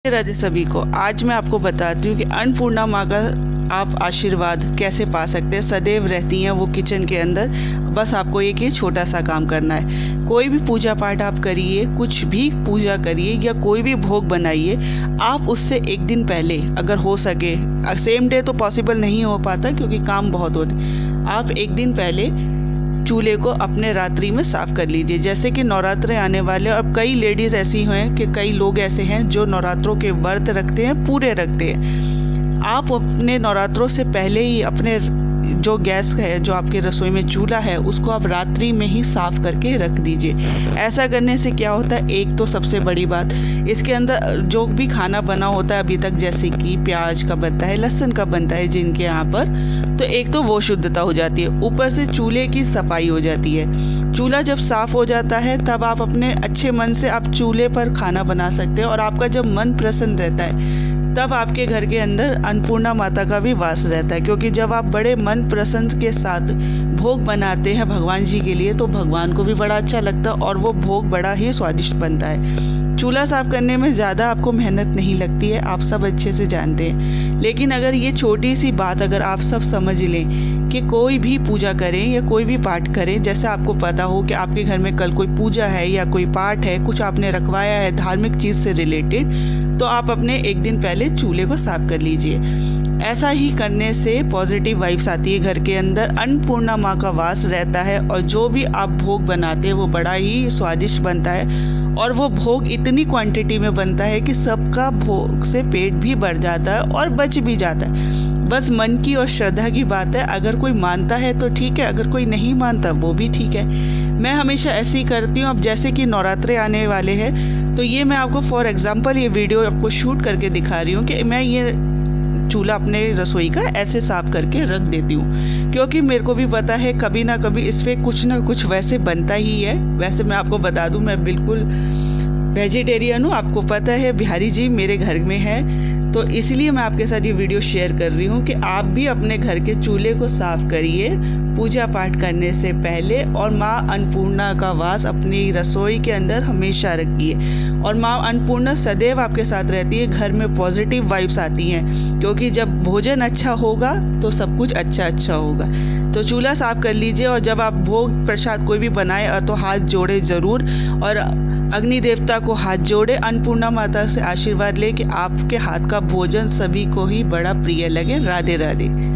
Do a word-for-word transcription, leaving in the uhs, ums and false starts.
राधे सभी को। आज मैं आपको बताती हूँ कि अन्नपूर्णा माँ का आप आशीर्वाद कैसे पा सकते हैं। सदैव रहती हैं वो किचन के अंदर। बस आपको एक ही छोटा सा काम करना है। कोई भी पूजा पाठ आप करिए, कुछ भी पूजा करिए या कोई भी भोग बनाइए, आप उससे एक दिन पहले अगर हो सके, सेम डे तो पॉसिबल नहीं हो पाता क्योंकि काम बहुत होते, आप एक दिन पहले चूल्हे को अपने रात्रि में साफ़ कर लीजिए। जैसे कि नवरात्रे आने वाले और कई लेडीज़ ऐसी हैं कि कई लोग ऐसे हैं जो नवरात्रों के व्रत रखते हैं, पूरे रखते हैं। आप अपने नवरात्रों से पहले ही अपने जो गैस है, जो आपके रसोई में चूल्हा है, उसको आप रात्रि में ही साफ़ करके रख दीजिए। ऐसा करने से क्या होता है, एक तो सबसे बड़ी बात, इसके अंदर जो भी खाना बना होता है अभी तक, जैसे कि प्याज का बनता है, लहसुन का बनता है जिनके यहाँ पर, तो एक तो वो शुद्धता हो जाती है, ऊपर से चूल्हे की सफाई हो जाती है। चूल्हा जब साफ़ हो जाता है तब आप अपने अच्छे मन से आप चूल्हे पर खाना बना सकते हैं और आपका जब मन प्रसन्न रहता है तब आपके घर के अंदर अन्नपूर्णा माता का भी वास रहता है। क्योंकि जब आप बड़े मन प्रसन्न के साथ भोग बनाते हैं भगवान जी के लिए तो भगवान को भी बड़ा अच्छा लगता है और वो भोग बड़ा ही स्वादिष्ट बनता है। चूल्हा साफ़ करने में ज़्यादा आपको मेहनत नहीं लगती है, आप सब अच्छे से जानते हैं। लेकिन अगर ये छोटी सी बात अगर आप सब समझ लें कि कोई भी पूजा करें या कोई भी पाठ करें, जैसे आपको पता हो कि आपके घर में कल कोई पूजा है या कोई पाठ है, कुछ आपने रखवाया है धार्मिक चीज़ से रिलेटेड, तो आप अपने एक दिन पहले चूल्हे को साफ़ कर लीजिए। ऐसा ही करने से पॉजिटिव वाइब्स आती है घर के अंदर, अन्नपूर्णा माँ का वास रहता है और जो भी आप भोग बनाते हैं वो बड़ा ही स्वादिष्ट बनता है और वो भोग इतनी क्वांटिटी में बनता है कि सबका भोग से पेट भी भर जाता है और बच भी जाता है। बस मन की और श्रद्धा की बात है। अगर कोई मानता है तो ठीक है, अगर कोई नहीं मानता वो भी ठीक है। मैं हमेशा ऐसे ही करती हूँ। अब जैसे कि नवरात्रे आने वाले हैं तो ये मैं आपको फॉर एग्जांपल ये वीडियो आपको शूट करके दिखा रही हूँ कि मैं ये चूल्हा अपने रसोई का ऐसे साफ़ करके रख देती हूँ, क्योंकि मेरे को भी पता है कभी ना कभी इस पर कुछ ना कुछ वैसे बनता ही है। वैसे मैं आपको बता दूँ, मैं बिल्कुल वेजिटेरियन हूँ, आपको पता है बिहारी जी मेरे घर में है, तो इसलिए मैं आपके साथ ये वीडियो शेयर कर रही हूँ कि आप भी अपने घर के चूल्हे को साफ़ करिए पूजा पाठ करने से पहले और माँ अन्नपूर्णा का वास अपनी रसोई के अंदर हमेशा रखिए। और माँ अन्नपूर्णा सदैव आपके साथ रहती है, घर में पॉजिटिव वाइब्स आती हैं, क्योंकि जब भोजन अच्छा होगा तो सब कुछ अच्छा अच्छा होगा। तो चूल्हा साफ़ कर लीजिए और जब आप भोग प्रसाद कोई भी बनाए तो हाथ जोड़े ज़रूर और अग्नि देवता को हाथ जोड़े, अन्नपूर्णा माता से आशीर्वाद ले कि आपके हाथ का भोजन सभी को ही बड़ा प्रिय लगे। राधे राधे।